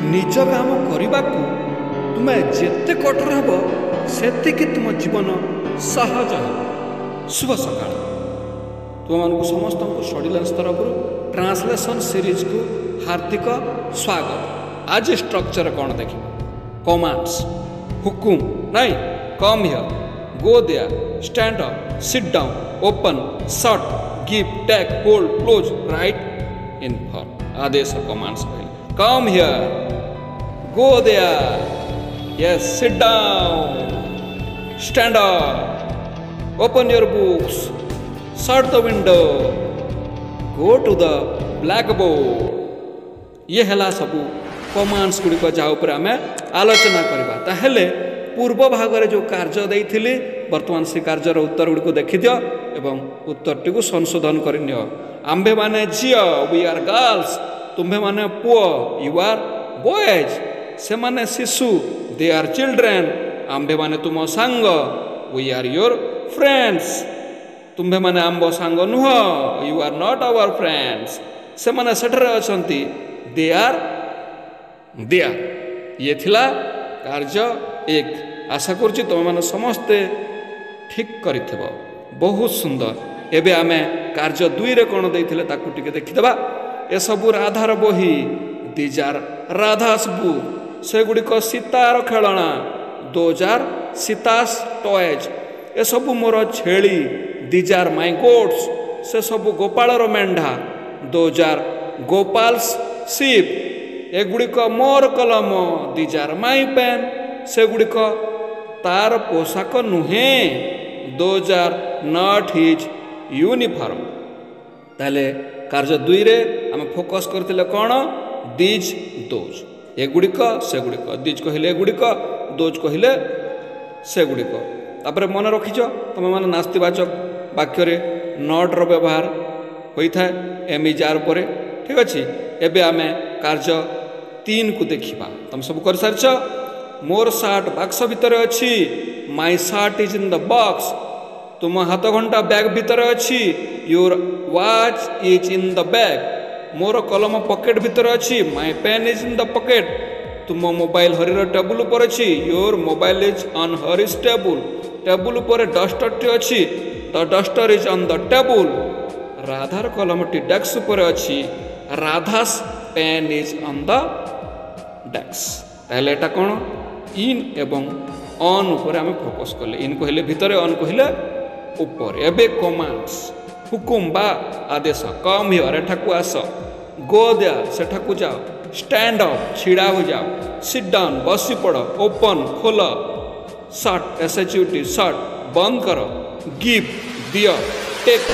निज काम करने को तुम्हें जेते कठोर हे सेतिकी तुम जीवन सहज हो। शुभ सकाळ तुम मानक समस्त को स्टडी लंच तरफ ट्रांसलेशन सीरीज को हार्दिक स्वागत। आज स्ट्रक्चर कौन देख कमांड्स हुकुम नहीं come here go there stand up sit down open shut give take hold close write inform आदेश कमांड्स कहले come here go there yes sit down stand up open your books shut the window go to the blackboard. ये है सबू commands गुड़िक जहाँ आम आलोचना करवा ताहले पूर्व भागरे जो कार्य देइथिली वर्तमान से कार्यर उत्तर गुड़िक देखिद एवं उत्तर टी संशोधन कर आंबे माने झियो वी आर गर्ल्स तुम्हें माने पुओ यू आर बॉयज से माने शिशु दे आर चिल्ड्रेन आंबे माने तुम सांग वी आर योर फ्रेंड्स तुम्हें माने आंब सांग नुह you are not our friends से माने सेठरे अछंती दे आर ये थिला कार्य एक। आशा करुच्ची तुम मैंने समस्ते ठीक करिथिबो बहुत सुंदर। एबे आमे कार्य दुई रे कोन देइथिले ताकू टिके देखिदबा। ए सबु राधार बही दीज आर राधास बुक से गुड़िक सीतार खेलना दोज आर सीतास टॉयज ए सबु मोर छेली दीज आर माई गोट्स से सबु गोपालर मेंढा दोज आर गोपाल्स शिप एगुड़िक मोर कलम दीज आर माई पेन से गुड़िक तार पोशाक नुहे those are not his uniform. ताले कार्य दुई रे आम फोकस करथिले कोन दीज दोज एगुड़िक से गुड़िक दीज कहले एगुड़िक दोज कहले से गुड़िक तापर मन रखिच तुम मैंने नास्तिवाचक वाक्य रे नॉट रो व्यवहार होता है एम इज आर पर ठीक अच्छे। एबे आमे कार्य 3 को देखा तुम सब कर सारी मोर सार्ट बाक्स भितर अच्छी my shirt is in the box तुम हाथ घंटा बैग भितर अच्छी your watch is in the bag मोर कलम पॉकेट भितर अच्छी my pen is in the pocket तुम मोबाइल हरीर टेबुल पर अच्छी your mobile is on Hari's table पर डस्टर टी अच्छी the duster is on the table राधार कलम टी डेस्क पर अच्छी Radha's pen is on the desk. ताहले एटा कोन इन एवं ऑन ऊपर आम फोकस कले इन कहले भितर ऑन कहले ऊपर। एबे कमांड्स हुकुम बा आदेश come here एठाकू us go there सेठाकू जाओ स्टैंड अप छिड़ा हो जाओ सिट डाउन बसी पड़ ओपन खोल शट एसएचयूटी शट बंद कर गिव दियो टेक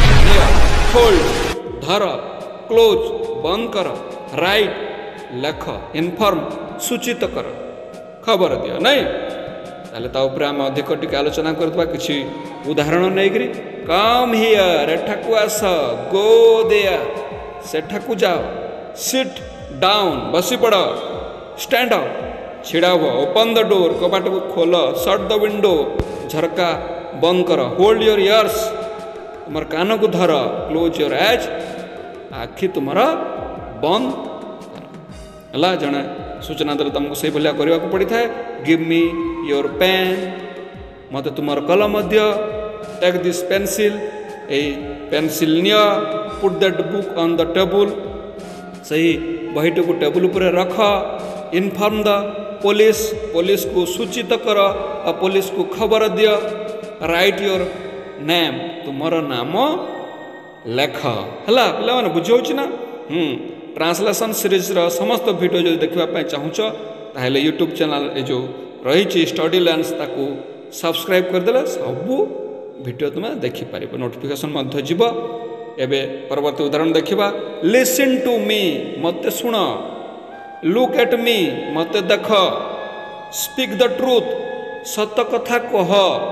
होल्ड धर क्लोज बंद कर राइट लेख इनफॉर्म सूचित कर खबर दियो नहीं ताले ता ऊपर आम अधिक टिके आलोचना करथबा किछि उदाहरण नैकरी come here एठाकू us go there सेठाकू जाओ सिट डाउन बसी पड़ स्टैंड अप छिड़ा हो ओपन द डोर कबाट को खोल शट द विंडो झरका बंद कर होल्ड योर इयर्स तुमर कान को धर क्लोज योर एज आखि तुमर बंद कर जड़े सूचना देते तुमको से भाया करने को पड़ी था गिव मी योर पेन मत तुमर कलम टेक दिस पेंसिल ए पेंसिल निय put that book on the table सही बहीट को टेबुल पर रख इनफॉर्म द पुलिस को सूचित कर और पुलिस को खबर दियो राइट योर नेम तुमर नाम लेख है पिला माने बुझे ना। ट्रांसलेशन सीरीज समस्त वीडियो जो देखा चाहूच ताहले यूट्यूब चैनल ए जो रही स्टडी लर्न्स ताकू सब्सक्राइब करदे सबू वीडियो तुम देखिपार नोटिफिकेशन जीव। एबे परवर्ती उदाहरण देखा लिसन टू मी मत शुण लुक एट मी मत देख स्पीक द ट्रूथ सत कथा कह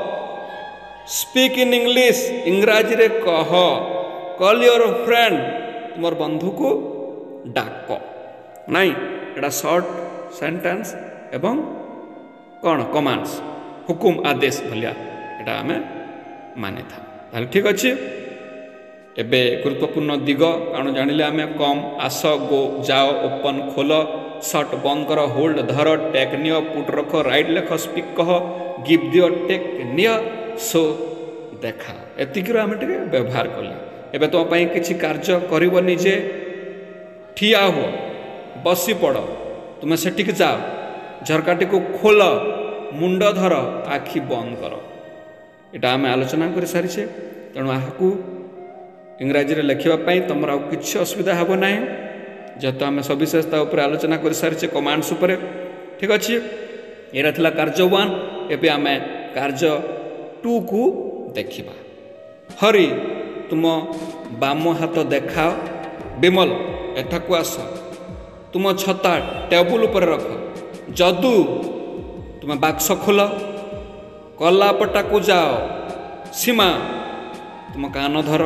स्पीक इन इंग्लिश इंग्राजी रे कह कॉल योर फ्रेंड तुमर बंधु को डाक नाई एटा शॉर्ट सेंटेंस एवं कौन कमांड्स हुकुम आदेश भलिया एटा आमे माने था ठीक अच्छे। एबे गुरुत्वपूर्ण दिग कारण जानिले आमे कम आस गो जाओ ओपन खोल ସଟ୍ ବନ୍ଦ କର, ହୋଲ୍ଡ ଧର, ଟେକ୍ ନିଅ, ପୁଟ୍ ରଖ, ରାଇଟ୍ ଲେଖ, ସ୍ପିକ୍ କହ, ଗିଭ୍ ଦିଅ, ଟେକ୍ ନିଅ, ସୋ ଦେଖା। ଏତିକିରୁ ଆମେ ଟିକେ ବ୍ୟବହାର କଲେ। ଏବେ ତୁମ ପାଇଁ କିଛି କାର୍ଯ୍ୟ କରିବ। ନିଜେ ଠିଆ ହୁଅ, ବସି ପଡ଼, ତୁମେ ସେଠିକି ଯାଅ, ଝରକାଟିକୁ ଖୋଲ, ମୁଣ୍ଡ ଧର, ଆଖି ବନ୍ଦ କର। ଏଇଟା ଆମେ ଆଲୋଚନା କରିସାରିଛେ। ତେଣୁ ଏହାକୁ ଇଂରାଜୀରେ ଲେଖିବା ପାଇଁ ତୁମର ଆଉ କିଛି ଅସୁବିଧା ହେବ ନାହିଁ, ଯେହେତୁ ଆମେ ସବିଶେଷ ତା ଉପରେ ଆଲୋଚନା କରିସାରିଛେ କମାଣ୍ଡସ୍ ଉପରେ। ଠିକ୍ ଅଛି, ଏଇଟା ଥିଲା କାର୍ଯ୍ୟ 1। ଏବେ ଆମେ କାର୍ଯ୍ୟ 2କୁ ଦେଖିବା। ହରି ତୁମ ବାମ ହାତ ଦେଖାଅ। ବିମଲ ଏଠାକୁ ଆସ, ତୁମ ଛତା ଟେବୁଲ ଉପରେ ରଖ। ଯଦୁ ତୁମେ ବାକ୍ସ ଖୋଲ, କଲାପଟାକୁ ଯାଅ। ସୀମା ତୁମ କାନ ଧର।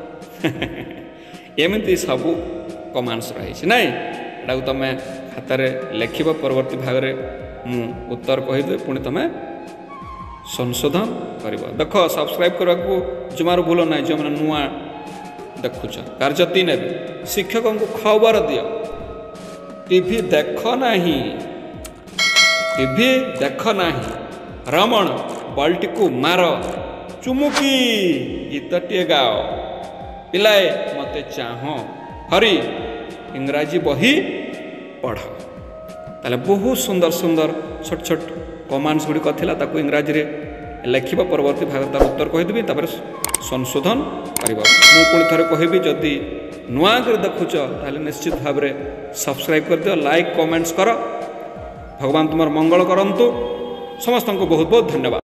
ଏମିତି ସବୁ କମାଣ୍ଡସ୍ ରହିଛି ନାଇଁ। ଏଟାକୁ ତୁମେ ଖାତାରେ ଲେଖିବ, ପରବର୍ତ୍ତୀ ଭାଗରେ ମୁଁ ଉତ୍ତର କହିଦେବି, ପୁଣି ତୁମେ ସଂଶୋଧନ କରିବ। ଦେଖ, ସବସ୍କ୍ରାଇବ୍ କରିବାକୁ ଜମାରୁ ଭୁଲ ନାହିଁ ଯେଉଁମାନେ ନୂଆ ଦେଖୁଛ। କାର୍ଯ୍ୟ 3 ଏବେ ଶିକ୍ଷକଙ୍କୁ ଖବର ଦିଅ। ଟିଭି ଦେଖ ନାହିଁ, ଟିଭି ଦେଖ ନାହିଁ। ରମଣ ବଲ୍ଟିକୁ ମାର। ଚୁମୁକି ଗୀତଟିଏ ଗାଅ। ପିଲାଏ ମୋତେ ଚାହଁ। ହରି ଇଂରାଜୀ ବହି ପଢ଼। ତାହେଲେ ବହୁତ ସୁନ୍ଦର ସୁନ୍ଦର ଛୋଟ ଛୋଟ କମାଣ୍ଡସ୍ ଗୁଡ଼ିକ ଥିଲା, ତାକୁ ଇଂରାଜୀରେ ଲେଖିବ, ପରବର୍ତ୍ତୀ ଭାଗ ତାର ଉତ୍ତର କହିଦେବି, ତାପରେ ସଂଶୋଧନ କରିବ। ମୁଁ ପୁଣି ଥରେ କହିବି, ଯଦି ନୂଆ କରି ଦେଖୁଛ ତାହେଲେ ନିଶ୍ଚିତ ଭାବରେ ସବସ୍କ୍ରାଇବ୍ କରିଦିଅ, ଲାଇକ୍ କମେଣ୍ଟସ୍ କର। ଭଗବାନ ତୁମର ମଙ୍ଗଳ କରନ୍ତୁ। ସମସ୍ତଙ୍କୁ ବହୁତ ବହୁତ ଧନ୍ୟବାଦ।